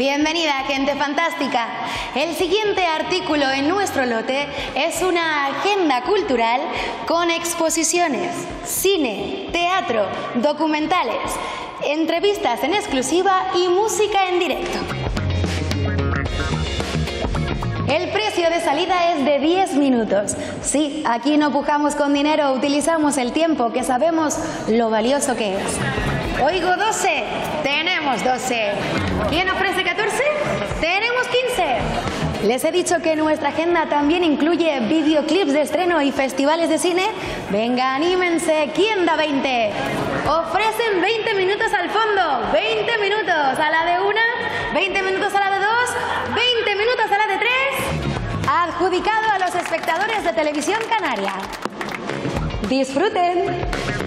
Bienvenida, gente fantástica. El siguiente artículo en nuestro lote es una agenda cultural con exposiciones, cine, teatro, documentales, entrevistas en exclusiva y música en directo. El precio de salida es de 10 minutos. Sí, aquí no pujamos con dinero, utilizamos el tiempo, que sabemos lo valioso que es. Oigo 12, tenemos 12. ¿Quién ofrece 14? Tenemos 15. Les he dicho que nuestra agenda también incluye videoclips de estreno y festivales de cine. Venga, anímense. ¿Quién da 20? Ofrecen 20 minutos al fondo, 20 minutos a la de una, 20 minutos a la de dos, 20 minutos a la de tres. Adjudicado a los espectadores de Televisión Canaria. Disfruten.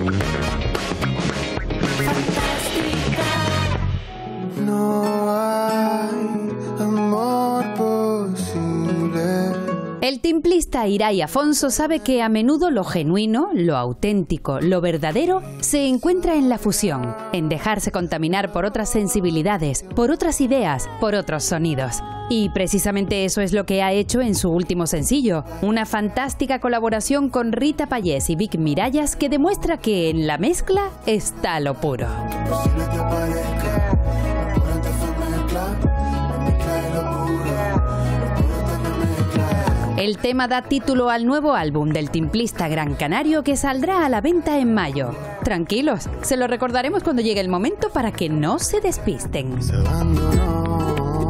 No hay amor posible. El timplista Irai Afonso sabe que a menudo lo genuino, lo auténtico, lo verdadero se encuentra en la fusión, en dejarse contaminar por otras sensibilidades, por otras ideas, por otros sonidos. Y precisamente eso es lo que ha hecho en su último sencillo, una fantástica colaboración con Rita Payés y Vic Mirallas que demuestra que en la mezcla está lo puro. El tema da título al nuevo álbum del timplista gran canario que saldrá a la venta en mayo. Tranquilos, se lo recordaremos cuando llegue el momento para que no se despisten. Se abandonó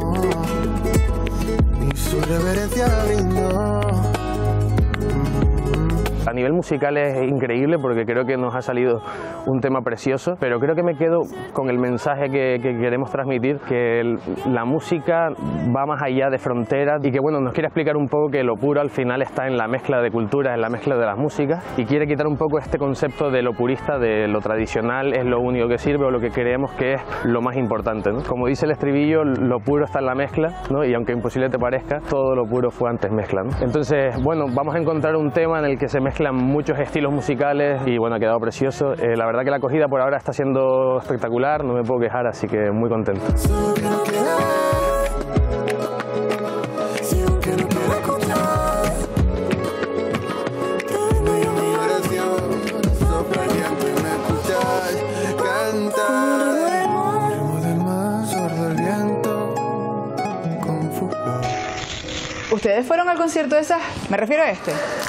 y su reverencia brindó. A nivel musical es increíble porque creo que nos ha salido un tema precioso, pero creo que me quedo con el mensaje que queremos transmitir, que la música va más allá de fronteras y que bueno, nos quiere explicar un poco que lo puro al final está en la mezcla de culturas, en la mezcla de las músicas y quiere quitar un poco este concepto de lo purista, de lo tradicional es lo único que sirve o lo que creemos que es lo más importante, ¿no? Como dice el estribillo, lo puro está en la mezcla, ¿no? Y aunque imposible te parezca, todo lo puro fue antes mezcla, ¿no? Entonces, bueno, vamos a encontrar un tema en el que se mezclan muchos estilos musicales y bueno, ha quedado precioso. La verdad que la acogida por ahora está siendo espectacular, no me puedo quejar, así que muy contento. ¿Ustedes fueron al concierto de esas? Me refiero a este.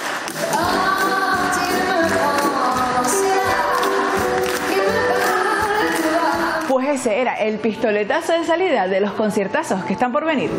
Pues ese era el pistoletazo de salida de los conciertazos que están por venir.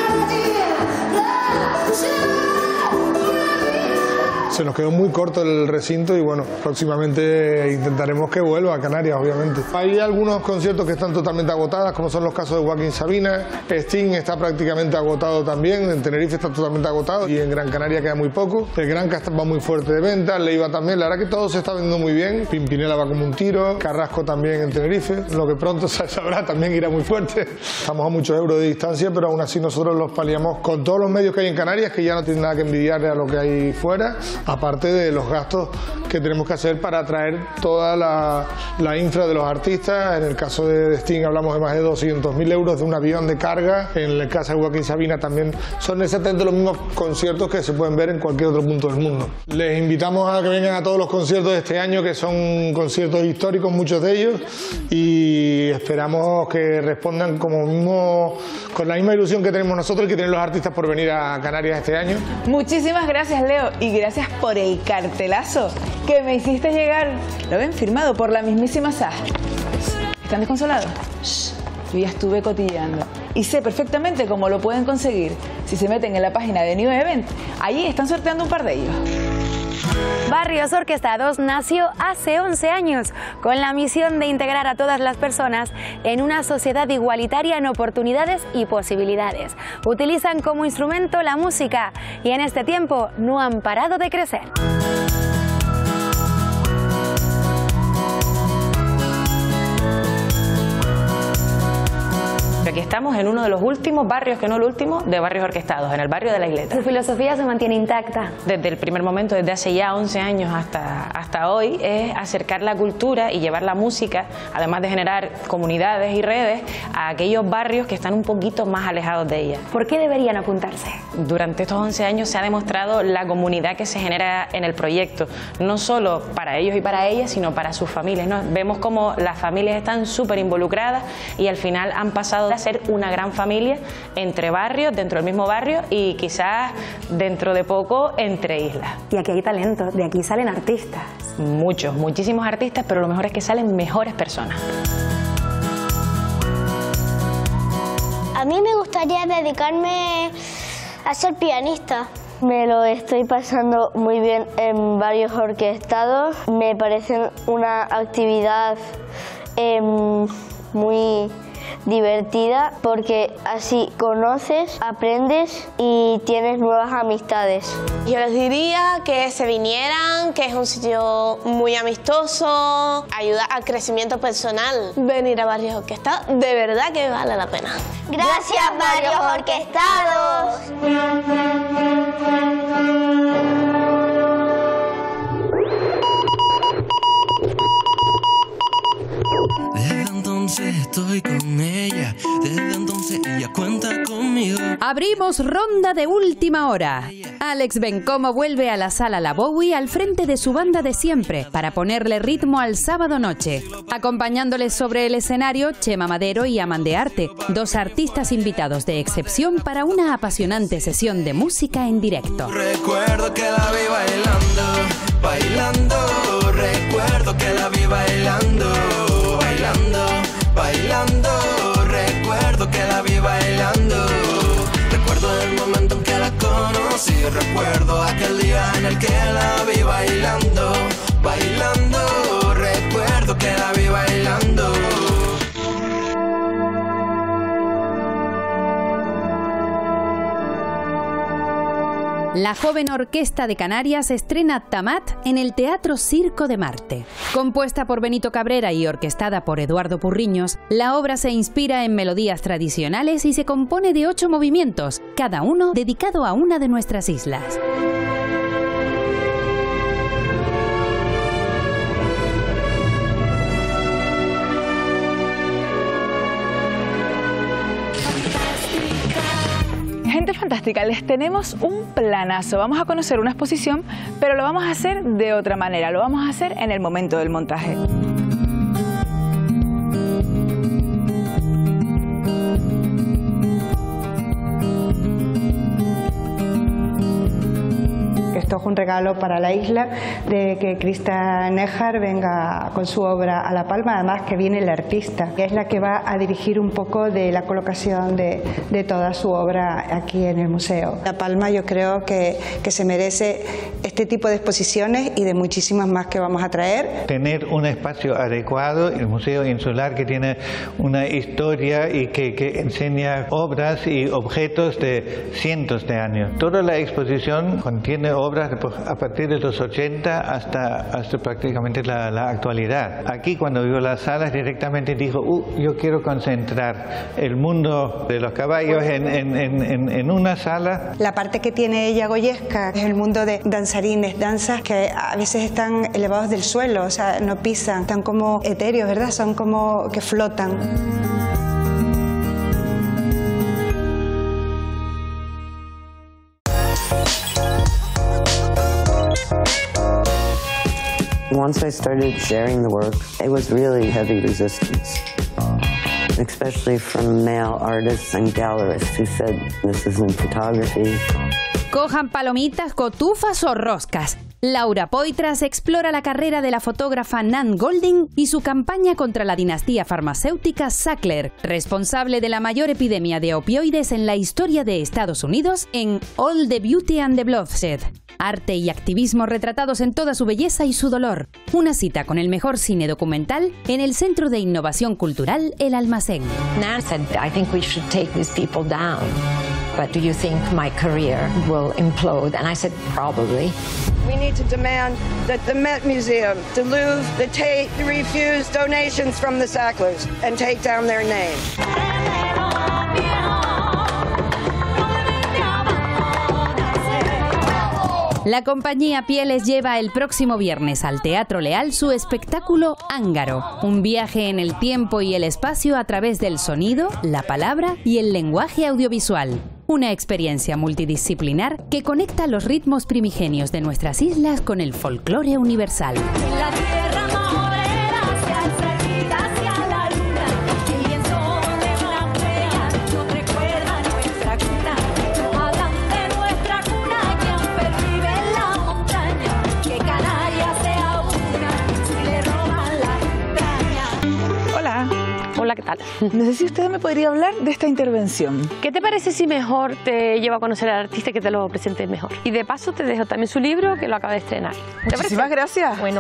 Se nos quedó muy corto el recinto y bueno, próximamente intentaremos que vuelva a Canarias, obviamente. Hay algunos conciertos que están totalmente agotados, como son los casos de Joaquín Sabina. Sting está prácticamente agotado también, en Tenerife está totalmente agotado y en Gran Canaria queda muy poco. El Granca va muy fuerte de venta, Leiva también, la verdad que todo se está vendiendo muy bien. Pimpinela va como un tiro, Carrasco también en Tenerife, lo que pronto se sabrá también irá muy fuerte. Estamos a muchos euros de distancia, pero aún así nosotros los paliamos con todos los medios que hay en Canarias, que ya no tienen nada que envidiarle a lo que hay fuera. Aparte de los gastos que tenemos que hacer para atraer toda la infra de los artistas. En el caso de Sting hablamos de más de 200.000 euros de un avión de carga. En el caso de Joaquín Sabina también son exactamente los mismos conciertos que se pueden ver en cualquier otro punto del mundo. Les invitamos a que vengan a todos los conciertos de este año, que son conciertos históricos, muchos de ellos, y esperamos que respondan con la misma ilusión que tenemos nosotros y que tienen los artistas por venir a Canarias este año. Muchísimas gracias, Leo, y gracias por el cartelazo que me hiciste llegar. Lo ven firmado por la mismísima Sah. ¿Están desconsolados? Shh, yo ya estuve cotilleando y sé perfectamente cómo lo pueden conseguir. Si se meten en la página de New Event, allí están sorteando un par de ellos. Barrios Orquestados nació hace 11 años con la misión de integrar a todas las personas en una sociedad igualitaria en oportunidades y posibilidades. Utilizan como instrumento la música y en este tiempo no han parado de crecer. aquí estamos en uno de los últimos barrios, que no el último, de barrios orquestados, en el barrio de La Isleta. ¿Su filosofía se mantiene intacta? Desde el primer momento, desde hace ya 11 años hasta hoy, es acercar la cultura y llevar la música, además de generar comunidades y redes, a aquellos barrios que están un poquito más alejados de ella. ¿Por qué deberían apuntarse? Durante estos 11 años se ha demostrado la comunidad que se genera en el proyecto, no solo para ellos y para ellas, sino para sus familias, ¿no? Vemos como las familias están súper involucradas y al final han pasado a ser una gran familia entre barrios, dentro del mismo barrio y quizás dentro de poco entre islas. Y aquí hay talento, de aquí salen artistas. Muchos, muchísimos artistas, pero lo mejor es que salen mejores personas. A mí me gustaría dedicarme a ser pianista. Me lo estoy pasando muy bien en varios orquestados. Me parece una actividad muy divertida porque así conoces, aprendes y tienes nuevas amistades. Yo les diría que se vinieran, que es un sitio muy amistoso, ayuda al crecimiento personal. Venir a Barrios Orquestados, de verdad que vale la pena. Gracias, Barrios Orquestados. Desde entonces estoy con ella, desde entonces ella cuenta conmigo. Abrimos ronda de última hora. Alex Bencomo vuelve a la Sala La Bowie al frente de su banda de siempre para ponerle ritmo al sábado noche. Acompañándoles sobre el escenario Chema Madero y Amandearte, dos artistas invitados de excepción para una apasionante sesión de música en directo. Recuerdo que la vi bailando, bailando. Recuerdo que la vi bailando, bailando, bailando. Recuerdo que la vi bailando. Recuerdo el momento en que la conocí. Recuerdo aquel día en el que la vi bailando, bailando. Recuerdo que la vi bailando. La joven orquesta de Canarias estrena Tamat en el Teatro Circo de Marte. Compuesta por Benito Cabrera y orquestada por Eduardo Purriños, la obra se inspira en melodías tradicionales y se compone de 8 movimientos, cada uno dedicado a una de nuestras islas. Gente fantástica, les tenemos un planazo. Vamos a conocer una exposición, pero lo vamos a hacer de otra manera. Lo vamos a hacer en el momento del montaje. Esto es un regalo para la isla de que Krista Nejar venga con su obra a La Palma, además que viene la artista, que es la que va a dirigir un poco de la colocación de toda su obra aquí en el museo. La Palma yo creo que se merece este tipo de exposiciones y de muchísimas más que vamos a traer. Tener un espacio adecuado, el Museo Insular, que tiene una historia y que enseña obras y objetos de cientos de años. Toda la exposición contiene obras a partir de los 80 hasta prácticamente la actualidad. Aquí cuando vio las salas directamente dijo, yo quiero concentrar el mundo de los caballos en una sala. La parte que tiene ella goyesca es el mundo de danzarines, danzas que a veces están elevados del suelo, o sea, no pisan, están como etéreos, ¿verdad? Son como que flotan. Once I started sharing the work, it was really heavy resistance, especially from male artists and gallerists who said, this isn't photography. Cojan palomitas, cotufas o roscas. Laura Poitras explora la carrera de la fotógrafa Nan Goldin y su campaña contra la dinastía farmacéutica Sackler, responsable de la mayor epidemia de opioides en la historia de Estados Unidos, en All the Beauty and the Bloodshed. Arte y activismo retratados en toda su belleza y su dolor. Una cita con el mejor cine documental en el Centro de Innovación Cultural El Almacén. Nan said, I think we should take these people down. But do you think my career will implode? And I said, probably. We need to demand that the Met Museum, the Louvre, the Tate refuse donations from the Sacklers and take down their name. La compañía Pieles lleva el próximo viernes al Teatro Leal su espectáculo Ángaro, un viaje en el tiempo y el espacio a través del sonido, la palabra y el lenguaje audiovisual. Una experiencia multidisciplinar que conecta los ritmos primigenios de nuestras islas con el folclore universal. La tierra morena se alza hacia la luna, el lienzo de una estrella nos recuerda nuestra cuna. Nos hablan de nuestra cuna que aún pervive en la montaña, que Canarias sea una si le roban la entraña. Hola. Hola, ¿qué tal? No sé si usted me podría hablar de esta intervención. ¿Qué te parece si mejor te llevo a conocer al artista y que te lo presente mejor? Y de paso te dejo también su libro que lo acaba de estrenar. Muchísimas gracias. Bueno.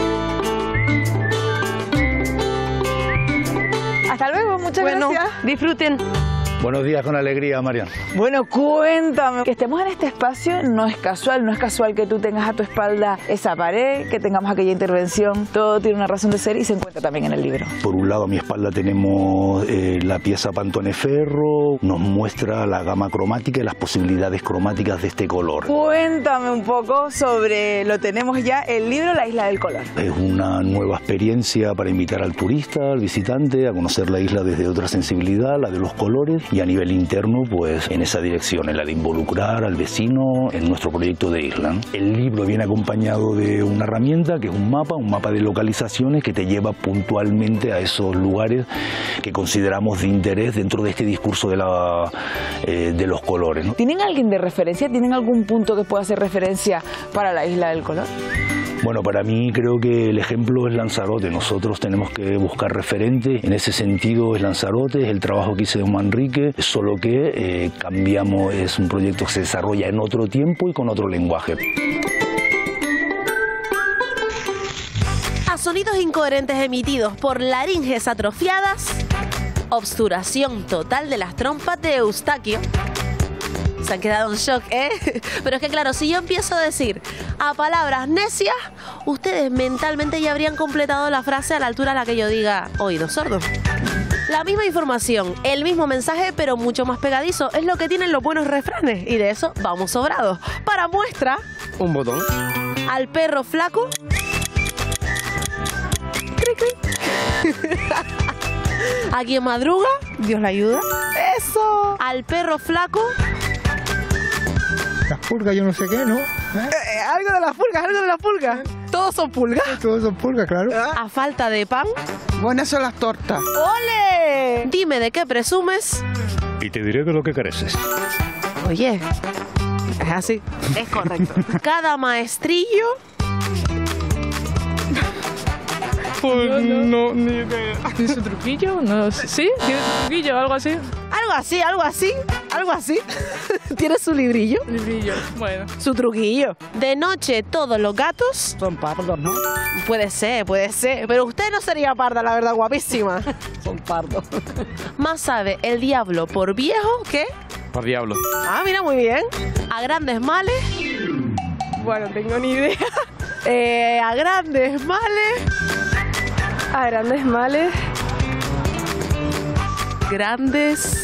Hasta luego, muchas gracias. Disfruten. Buenos días con alegría, Marian. Bueno, cuéntame. Que estemos en este espacio no es casual que tú tengas a tu espalda esa pared, que tengamos aquella intervención. Todo tiene una razón de ser y se encuentra también en el libro. Por un lado, a mi espalda tenemos la pieza Pantone Ferro, nos muestra la gama cromática y las posibilidades cromáticas de este color. Cuéntame un poco sobre, lo tenemos ya, el libro La Isla del Color. Es una nueva experiencia para invitar al turista, al visitante, a conocer la isla desde otra sensibilidad, la de los colores, y a nivel interno, pues en esa dirección, en la de involucrar al vecino en nuestro proyecto de isla. El libro viene acompañado de una herramienta que es un mapa de localizaciones que te lleva puntualmente a esos lugares que consideramos de interés dentro de este discurso de los colores, ¿no? ¿Tienen alguien de referencia? ¿Tienen algún punto que pueda hacer referencia para la Isla del Color? Bueno, para mí creo que el ejemplo es Lanzarote. Nosotros tenemos que buscar referentes. En ese sentido es Lanzarote, es el trabajo que hice de Manrique, solo que cambiamos, es un proyecto que se desarrolla en otro tiempo y con otro lenguaje. A sonidos incoherentes emitidos por laringes atrofiadas, obturación total de las trompas de Eustaquio. Se han quedado en shock, ¿eh? Pero es que claro, si yo empiezo a decir a palabras necias, ustedes mentalmente ya habrían completado la frase a la altura a la que yo diga oídos sordos. La misma información, el mismo mensaje, pero mucho más pegadizo. Es lo que tienen los buenos refranes y de eso vamos sobrados. Para muestra, un botón. Al perro flaco. Cri, cri. A quien madruga, Dios la ayuda. Eso. Al perro flaco. Las pulgas, yo no sé qué, ¿no? Algo de las pulgas. ¿Todos son pulgas? Todos son pulgas, claro. A falta de pan. Buenas son las tortas. ¡Ole! Dime de qué presumes. Y te diré de lo que careces. Oye, es así. Es correcto. Cada maestrillo. Pues no, ni idea. ¿Tiene su truquillo? No, ¿sí? ¿Tiene su truquillo? ¿Algo así? Algo así. ¿Tiene su librillo? Librillo, bueno. Su truquillo. De noche todos los gatos. Son pardos, ¿no? Puede ser. Pero usted no sería parda, la verdad, guapísima. Son pardos. Más sabe el diablo por viejo que... Por diablo. Ah, mira, muy bien. A grandes males. Bueno, tengo ni idea. A grandes males. A grandes males. Grandes.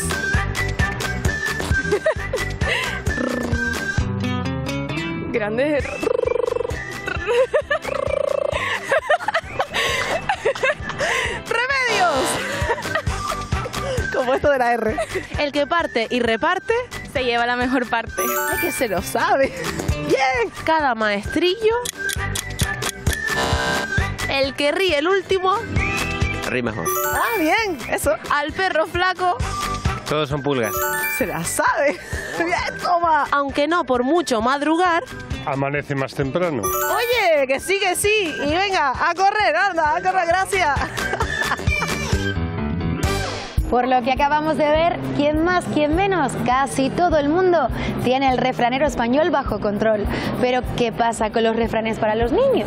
Grandes. ¡Remedios! Como esto de la R. El que parte y reparte se lleva la mejor parte. Ay, que se lo sabe. Bien. Cada maestrillo. El que ríe el último. Ríe mejor. Ah, bien. Eso. Al perro flaco. Todos son pulgas. Se la sabe. Bien, toma. Aunque no por mucho madrugar. Amanece más temprano. Oye, que sí. Y venga, a correr, anda, a correr, gracias. Por lo que acabamos de ver, ¿quién más, quién menos? Casi todo el mundo tiene el refranero español bajo control. Pero, ¿qué pasa con los refranes para los niños?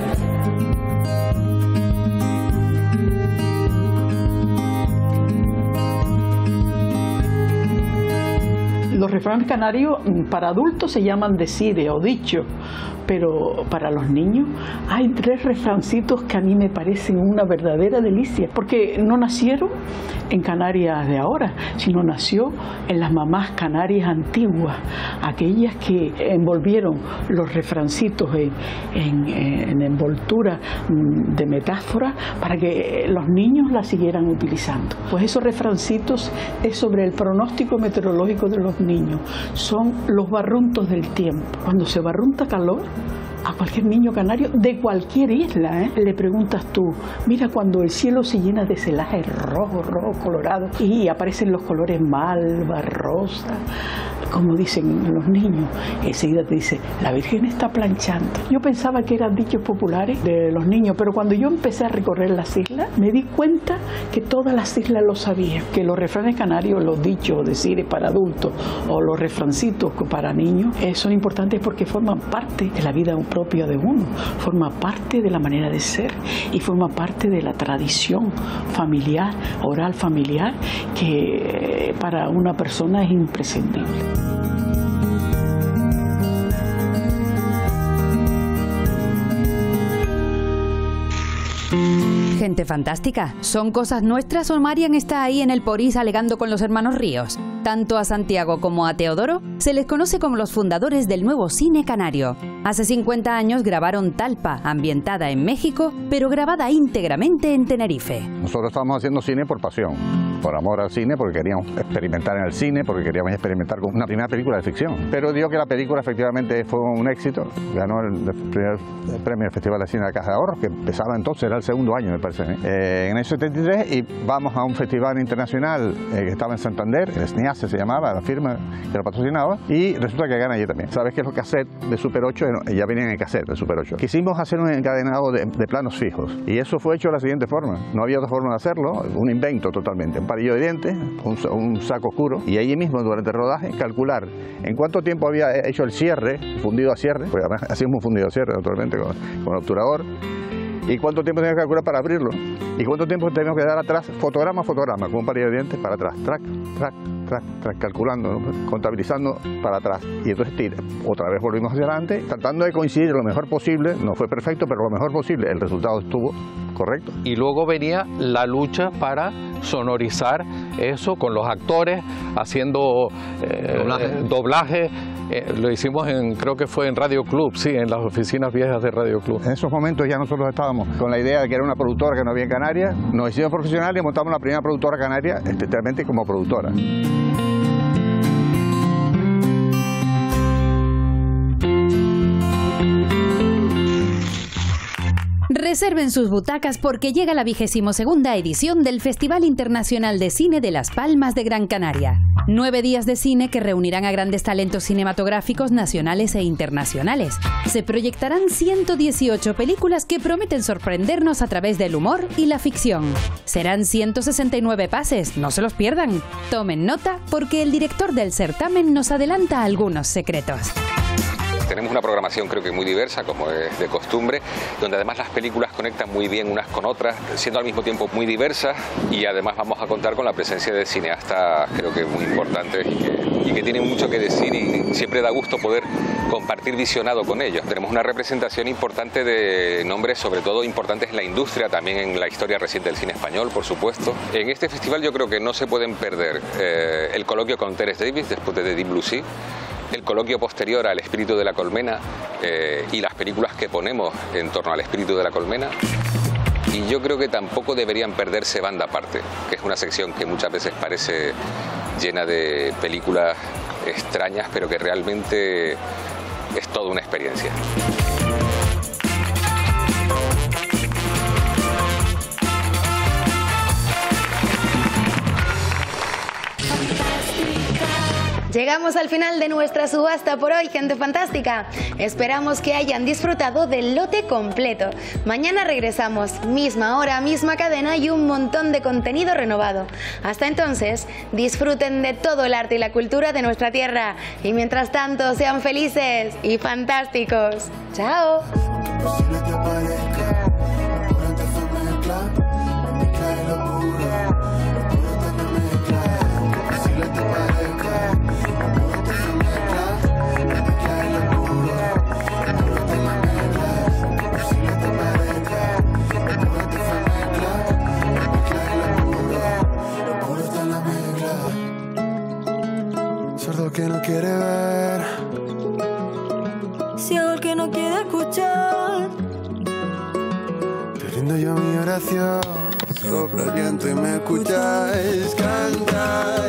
Los refranes canarios para adultos se llaman decide o dicho, pero para los niños hay 3 refrancitos que a mí me parecen una verdadera delicia, porque no nacieron en Canarias de ahora, sino nació en las mamás canarias antiguas, aquellas que envolvieron los refrancitos en envoltura de metáfora para que los niños la siguieran utilizando. Pues esos refrancitos es sobre el pronóstico meteorológico de los niños, son los barruntos del tiempo. Cuando se barrunta calor, a cualquier niño canario de cualquier isla, le preguntas tú, mira, cuando el cielo se llena de celaje rojo, colorado, y aparecen los colores malva, rosa, como dicen los niños, enseguida te dice, la Virgen está planchando. Yo pensaba que eran dichos populares de los niños, pero cuando yo empecé a recorrer las islas, me di cuenta que todas las islas lo sabían, que los refranes canarios, los dichos, decires para adultos, o los refrancitos para niños, son importantes porque forman parte de la vida propia de uno, forma parte de la manera de ser y forma parte de la tradición familiar, oral familiar, que para una persona es imprescindible. Gente fantástica, ¿son cosas nuestras o Marian está ahí en el Porís alegando con los hermanos Ríos? Tanto a Santiago como a Teodoro se les conoce como los fundadores del nuevo cine canario. Hace 50 años grabaron Talpa, ambientada en México, pero grabada íntegramente en Tenerife. Nosotros estábamos haciendo cine por pasión, por amor al cine, porque queríamos experimentar en el cine, porque queríamos experimentar con una primera película de ficción. Pero dio que la película efectivamente fue un éxito, ganó el primer premio del Festival de Cine de la Caja de Ahorros, que empezaba entonces, era el segundo año me parece, en el 73, y vamos a un festival internacional que estaba en Santander, el SNIACE se llamaba, la firma que lo patrocinaba, y resulta que gana allí también. ¿Sabes qué es lo cassette de Super 8? Ya venían en cassette de Super 8. Quisimos hacer un encadenado de planos fijos, y eso fue hecho de la siguiente forma. No había otra forma de hacerlo, un invento totalmente. Un palillo de dientes, un saco oscuro, y allí mismo durante el rodaje calcular en cuánto tiempo había hecho el cierre, fundido a cierre, porque además hacíamos un fundido a cierre naturalmente con obturador, y cuánto tiempo tenía que calcular para abrirlo, y cuánto tiempo teníamos que dar atrás, fotograma a fotograma, con un palillo de dientes para atrás, track, track, track, track, calculando, ¿no? Contabilizando para atrás. Y entonces otra vez volvimos hacia adelante, tratando de coincidir lo mejor posible, no fue perfecto, pero lo mejor posible, el resultado estuvo correcto. Y luego venía la lucha para sonorizar eso con los actores, haciendo doblaje. Lo hicimos creo que fue en Radio Club, sí, en las oficinas viejas de Radio Club. En esos momentos ya nosotros estábamos con la idea de que era una productora que no había en Canarias, nos hicimos profesionales y montamos la primera productora canaria, estrictamente como productora. Reserven sus butacas porque llega la 22ª edición del Festival Internacional de Cine de Las Palmas de Gran Canaria. 9 días de cine que reunirán a grandes talentos cinematográficos nacionales e internacionales. Se proyectarán 118 películas que prometen sorprendernos a través del humor y la ficción. Serán 169 pases, no se los pierdan. Tomen nota porque el director del certamen nos adelanta algunos secretos. Tenemos una programación creo que muy diversa, como es de costumbre, donde además las películas conectan muy bien unas con otras, siendo al mismo tiempo muy diversas, y además vamos a contar con la presencia de cineastas creo que muy importantes y que tienen mucho que decir, y siempre da gusto poder compartir visionado con ellos. Tenemos una representación importante de nombres, sobre todo importantes en la industria, también en la historia reciente del cine español, por supuesto. En este festival yo creo que no se pueden perder el coloquio con Terence Davis, después de The Deep Blue Sea, el coloquio posterior al Espíritu de la Colmena y las películas que ponemos en torno al Espíritu de la Colmena. Y yo creo que tampoco deberían perderse Banda Aparte, que es una sección que muchas veces parece llena de películas extrañas, pero que realmente es toda una experiencia. Llegamos al final de nuestra subasta por hoy, gente fantástica. Esperamos que hayan disfrutado del lote completo. Mañana regresamos, misma hora, misma cadena y un montón de contenido renovado. Hasta entonces, disfruten de todo el arte y la cultura de nuestra tierra. Y mientras tanto, sean felices y fantásticos. ¡Chao! Amor te yo mi oración, sopla el viento y me escucháis cantar.